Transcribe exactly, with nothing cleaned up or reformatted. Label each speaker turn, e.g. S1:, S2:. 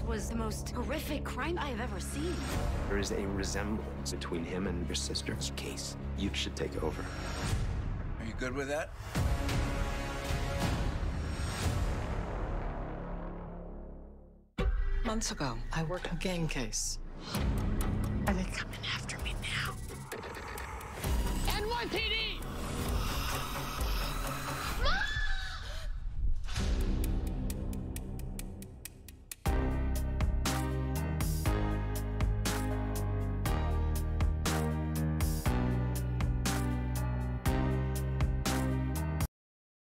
S1: This was the most horrific crime I have ever seen.
S2: There is a resemblance between him and your sister's case. You should take over.
S3: Are you good with that?
S4: Months ago, I worked a gang case. Are they coming after me now?
S5: N Y P D!